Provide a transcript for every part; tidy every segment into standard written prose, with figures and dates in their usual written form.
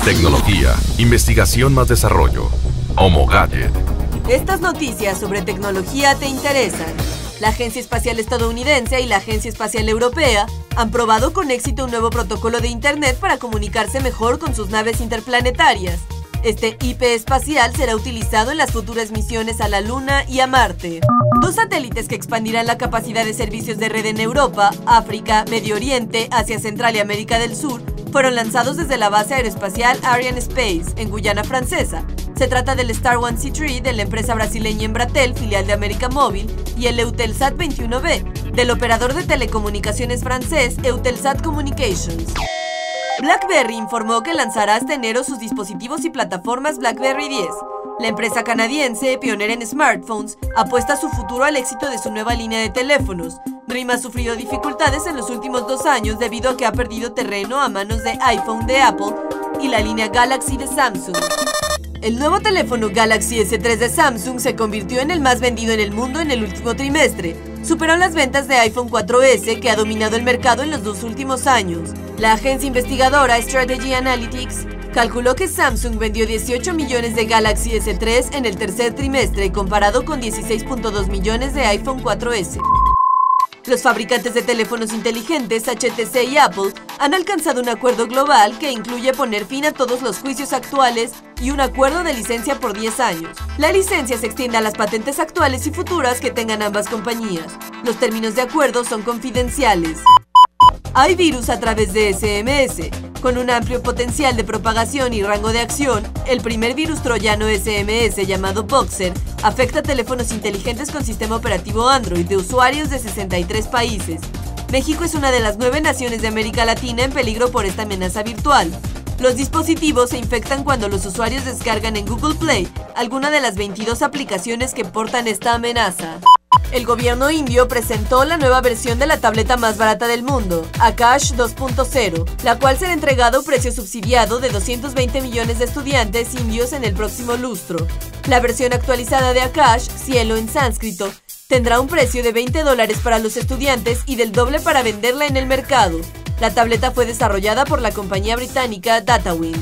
Tecnología, investigación más desarrollo. Homo Gadget. Estas noticias sobre tecnología te interesan. La Agencia Espacial Estadounidense y la Agencia Espacial Europea han probado con éxito un nuevo protocolo de Internet para comunicarse mejor con sus naves interplanetarias. Este IP espacial será utilizado en las futuras misiones a la Luna y a Marte. Dos satélites que expandirán la capacidad de servicios de red en Europa, África, Medio Oriente, Asia Central y América del Sur fueron lanzados desde la base aeroespacial Arianespace, en Guyana Francesa. Se trata del Star 1C3 de la empresa brasileña Embratel, filial de América Móvil, y el Eutelsat 21B, del operador de telecomunicaciones francés Eutelsat Communications. BlackBerry informó que lanzará hasta enero sus dispositivos y plataformas BlackBerry 10. La empresa canadiense, pionera en smartphones, apuesta su futuro al éxito de su nueva línea de teléfonos. RIM ha sufrido dificultades en los últimos 2 años debido a que ha perdido terreno a manos de iPhone de Apple y la línea Galaxy de Samsung. El nuevo teléfono Galaxy S3 de Samsung se convirtió en el más vendido en el mundo en el último trimestre. Superó las ventas de iPhone 4S, que ha dominado el mercado en los 2 últimos años. La agencia investigadora Strategy Analytics calculó que Samsung vendió 18 millones de Galaxy S3 en el tercer trimestre, comparado con 16.2 millones de iPhone 4S. Los fabricantes de teléfonos inteligentes, HTC y Apple, han alcanzado un acuerdo global que incluye poner fin a todos los juicios actuales y un acuerdo de licencia por 10 años. La licencia se extiende a las patentes actuales y futuras que tengan ambas compañías. Los términos de acuerdo son confidenciales. Hay virus a través de SMS. Con un amplio potencial de propagación y rango de acción, el primer virus troyano SMS llamado Boxer afecta teléfonos inteligentes con sistema operativo Android de usuarios de 63 países. México es una de las 9 naciones de América Latina en peligro por esta amenaza virtual. Los dispositivos se infectan cuando los usuarios descargan en Google Play alguna de las 22 aplicaciones que portan esta amenaza. El gobierno indio presentó la nueva versión de la tableta más barata del mundo, Akash 2.0, la cual será entregada a un precio subsidiado de 220 millones de estudiantes indios en el próximo lustro. La versión actualizada de Akash, cielo en sánscrito, tendrá un precio de $20 para los estudiantes y del doble para venderla en el mercado. La tableta fue desarrollada por la compañía británica DataWing.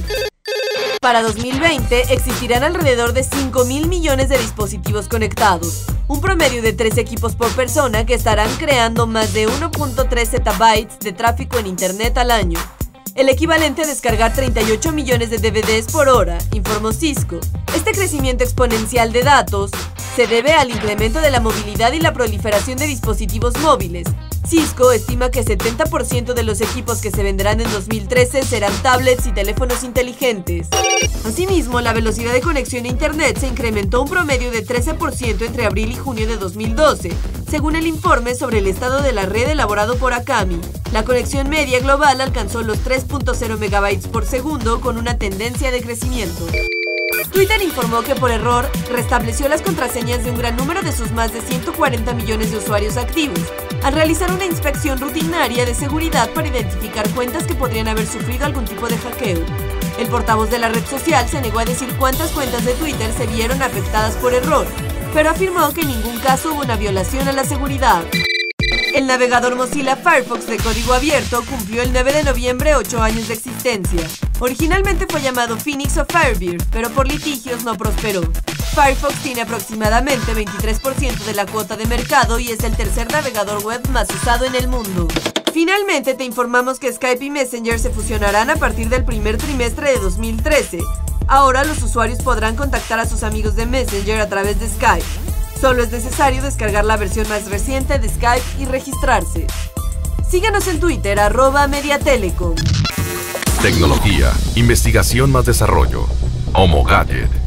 Para 2020 existirán alrededor de 5.000 millones de dispositivos conectados, un promedio de 3 equipos por persona que estarán creando más de 1.3 zettabytes de tráfico en Internet al año, el equivalente a descargar 38 millones de DVDs por hora, informó Cisco. Este crecimiento exponencial de datos se debe al incremento de la movilidad y la proliferación de dispositivos móviles. Cisco estima que 70% de los equipos que se venderán en 2013 serán tablets y teléfonos inteligentes. Asimismo, la velocidad de conexión a Internet se incrementó un promedio de 13% entre abril y junio de 2012, según el informe sobre el estado de la red elaborado por Acami. La conexión media global alcanzó los 3.0 megabytes por segundo con una tendencia de crecimiento. Twitter informó que por error restableció las contraseñas de un gran número de sus más de 140 millones de usuarios activos, al realizar una inspección rutinaria de seguridad para identificar cuentas que podrían haber sufrido algún tipo de hackeo. El portavoz de la red social se negó a decir cuántas cuentas de Twitter se vieron afectadas por error, pero afirmó que en ningún caso hubo una violación a la seguridad. El navegador Mozilla Firefox de código abierto cumplió el 9 de noviembre 8 años de existencia. Originalmente fue llamado Phoenix o Firebird, pero por litigios no prosperó. Firefox tiene aproximadamente 23% de la cuota de mercado y es el tercer navegador web más usado en el mundo. Finalmente te informamos que Skype y Messenger se fusionarán a partir del primer trimestre de 2013. Ahora los usuarios podrán contactar a sus amigos de Messenger a través de Skype. Solo es necesario descargar la versión más reciente de Skype y registrarse. Síguenos en Twitter, @Mediatelecom. Tecnología, investigación más desarrollo. Homo Gadget.